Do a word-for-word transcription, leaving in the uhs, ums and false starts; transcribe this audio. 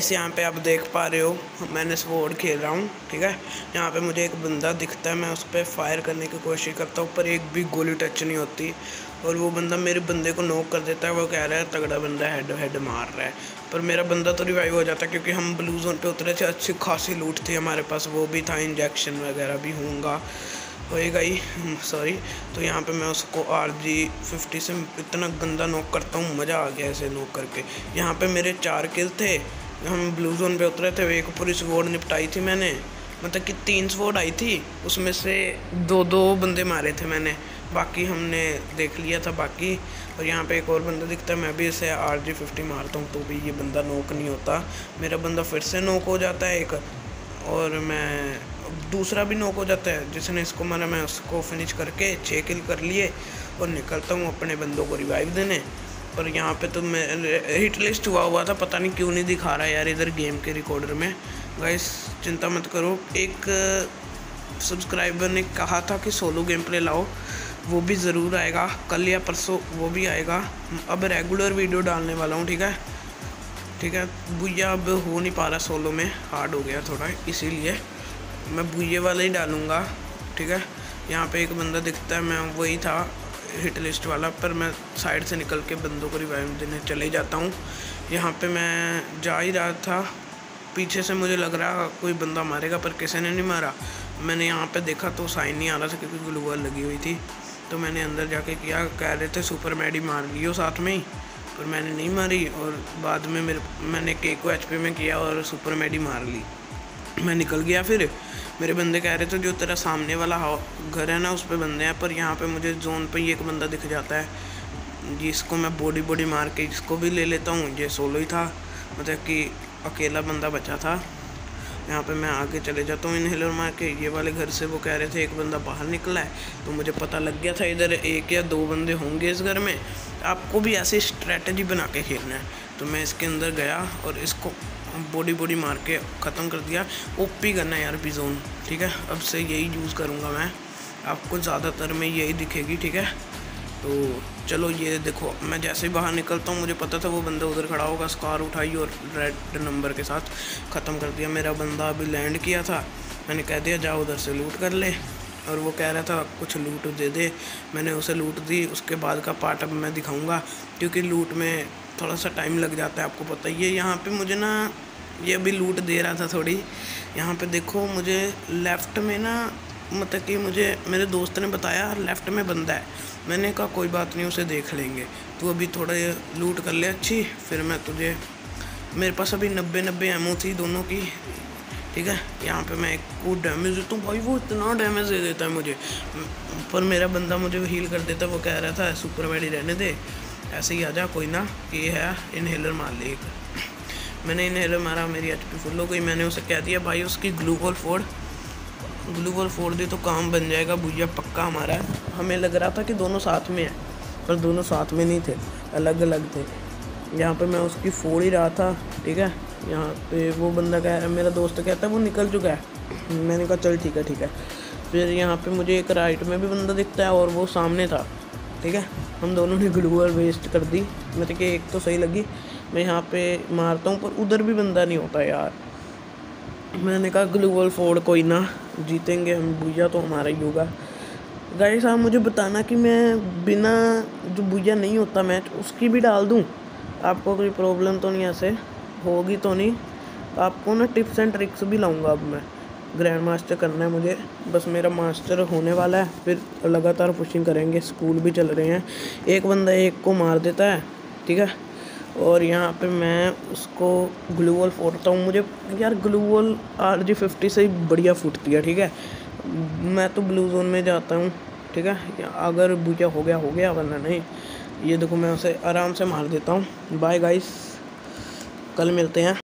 Guys यहाँ पे आप देख पा रहे हो मैंने स्वॉर्ड खेल रहा हूँ, ठीक है। यहाँ पे मुझे एक बंदा दिखता है, मैं उस पर फायर करने की कोशिश करता हूँ पर एक भी गोली टच नहीं होती और वो बंदा मेरे बंदे को नॉक कर देता है। वो कह रहा है तगड़ा बंदा हेड हेड मार रहा है, पर मेरा बंदा तो रिवाइव हो जाता है क्योंकि हम ब्लू जोन पे उतरे थे। अच्छी खासी लूट थी हमारे पास, वो भी था, इंजेक्शन वगैरह भी होगा होएगा ही, सॉरी। तो यहाँ पे मैं उसको आर जी फिफ्टी से इतना गंदा नॉक करता हूँ, मज़ा आ गया ऐसे नॉक करके। यहाँ पे मेरे चार किल थे, हम ब्लू जोन पे उतरे थे। एक पूरी स्वॉर्ड निपटाई थी मैंने, मतलब कि तीन स्वॉर्ड आई थी, उसमें से दो दो बंदे मारे थे मैंने, बाकी हमने देख लिया था बाकी। और यहाँ पे एक और बंदा दिखता है, मैं भी इसे आर जी फिफ्टी मारता हूँ तो भी ये बंदा नॉक नहीं होता। मेरा बंदा फिर से नॉक हो जाता है एक, और मैं दूसरा भी नॉक हो जाता है। जिसने इसको मारा मैं उसको फिनिश करके छः किल कर लिए और निकलता हूँ अपने बंदों को रिवाइव देने। पर यहाँ पे तो मैं हिट लिस्ट हुआ हुआ था, पता नहीं क्यों नहीं दिखा रहा यार इधर गेम के रिकॉर्डर में। गाइस चिंता मत करो, एक सब्सक्राइबर ने कहा था कि सोलो गेम प्ले लाओ, वो भी ज़रूर आएगा कल या परसों, वो भी आएगा। अब रेगुलर वीडियो डालने वाला हूँ, ठीक है ठीक है। भुइया अब हो नहीं पा रहा सोलो में, हार्ड हो गया थोड़ा, इसीलिए मैं भुइये वाला ही डालूँगा, ठीक है। यहाँ पे एक बंदा दिखता है, मैं वही था हिट लिस्ट वाला, पर मैं साइड से निकल के बंदों को रिवाइव देने चले जाता हूँ। यहाँ पे मैं जा ही रहा था, पीछे से मुझे लग रहा कोई बंदा मारेगा पर किसी ने नहीं मारा। मैंने यहाँ पे देखा तो साइन नहीं आ रहा था क्योंकि ग्लू वॉल लगी हुई थी, तो मैंने अंदर जाके किया। कह रहे थे सुपर मैडी मार लियो साथ में ही, पर मैंने नहीं मारी। और बाद में मेरे मैंने के को एच पी में किया और सुपर मैडी मार ली, मैं निकल गया। फिर मेरे बंदे कह रहे थे जो तेरा सामने वाला घर है ना उस पे बंदे हैं, पर यहाँ पे मुझे जोन पे ही एक बंदा दिख जाता है जिसको मैं बॉडी बॉडी मार के इसको भी ले लेता हूँ। ये सोलो ही था, मतलब कि अकेला बंदा बचा था। यहाँ पे मैं आगे चले जाता हूँ इनहेलर मार के। ये वाले घर से वो कह रहे थे एक बंदा बाहर निकला है, तो मुझे पता लग गया था इधर एक या दो बंदे होंगे इस घर में। आपको भी ऐसी स्ट्रेटजी बना के खेलना है। तो मैं इसके अंदर गया और इसको बॉडी बॉडी मार के ख़त्म कर दिया। ओपी करना है यार बी जोन, ठीक है। अब से यही यूज़ करूँगा मैं, आपको ज़्यादातर में यही दिखेगी, ठीक है। तो चलो ये देखो, मैं जैसे ही बाहर निकलता हूँ मुझे पता था वो बंदा उधर खड़ा होगा, स्कार उठाई और रेड नंबर के साथ ख़त्म कर दिया। मेरा बंदा अभी लैंड किया था, मैंने कह दिया जा उधर से लूट कर ले, और वो कह रहा था कुछ लूट दे दे, मैंने उसे लूट दी। उसके बाद का पार्ट अब मैं दिखाऊंगा क्योंकि लूट में थोड़ा सा टाइम लग जाता है, आपको पता ही है। यहाँ पे मुझे ना ये अभी लूट दे रहा था थोड़ी। यहाँ पे देखो मुझे लेफ़्ट में ना, मतलब कि मुझे मेरे दोस्त ने बताया लेफ़्ट में बंदा है। मैंने कहा कोई बात नहीं, उसे देख लेंगे, तू अभी थोड़ा लूट कर ले अच्छी, फिर मैं तुझे, मेरे पास अभी नब्बे नब्बे एमओ थी दोनों की, ठीक है। यहाँ पे मैं एक को डैमेज देता हूँ, भाई वो इतना डैमेज दे देता है मुझे, पर मेरा बंदा मुझे हील कर देता है। वो कह रहा था सुपर मैडी रहने दे, ऐसे ही आ जा, कोई ना, ये है इनहेलर मार ले एक। मैंने इनहेलर मारा, मेरी एच पी फुल हो गई। मैंने उसे कह दिया भाई उसकी ग्लू वॉल फोड़, ग्लू वॉल फोड़ दी तो काम बन जाएगा, भुइया पक्का हमारा है। हमें लग रहा था कि दोनों साथ में हैं, पर दोनों साथ में नहीं थे, अलग अलग थे। यहाँ पे मैं उसकी फोड़ ही रहा था, ठीक है। यहाँ पे वो बंदा कह रहा है, मेरा दोस्त कहता है वो निकल चुका है। मैंने कहा चल ठीक है ठीक है। फिर यहाँ पे मुझे एक राइट में भी बंदा दिखता है और वो सामने था, ठीक है। हम दोनों ने ग्लू वॉल वेस्ट कर दी, मतलब कि एक तो सही लगी। मैं यहाँ पे मारता हूँ पर उधर भी बंदा नहीं होता यार। मैंने कहा ग्लू वॉल फोड़, कोई ना, जीतेंगे हम, भुइया तो हमारा ही होगा। गाइस आप मुझे बताना कि मैं बिना जो भुइया नहीं होता मैच उसकी भी डाल दूँ, आपको कोई प्रॉब्लम तो नहीं, ऐसे होगी तो नहीं। आपको ना टिप्स एंड ट्रिक्स भी लाऊंगा। अब मैं ग्रैंड मास्टर करना है मुझे, बस मेरा मास्टर होने वाला है, फिर लगातार पुशिंग करेंगे। स्कूल भी चल रहे हैं, एक बंदा एक को मार देता है, ठीक है। और यहाँ पे मैं उसको ग्लू वॉल फोड़ता हूँ। मुझे यार gloo wall R G fifty से ही बढ़िया फूटती है, ठीक है। मैं तो ब्लू जोन में जाता हूँ, ठीक है। अगर भुइया हो गया हो गया, वरना नहीं। ये देखो मैं उसे आराम से मार देता हूँ। बाय गाइस, कल मिलते हैं।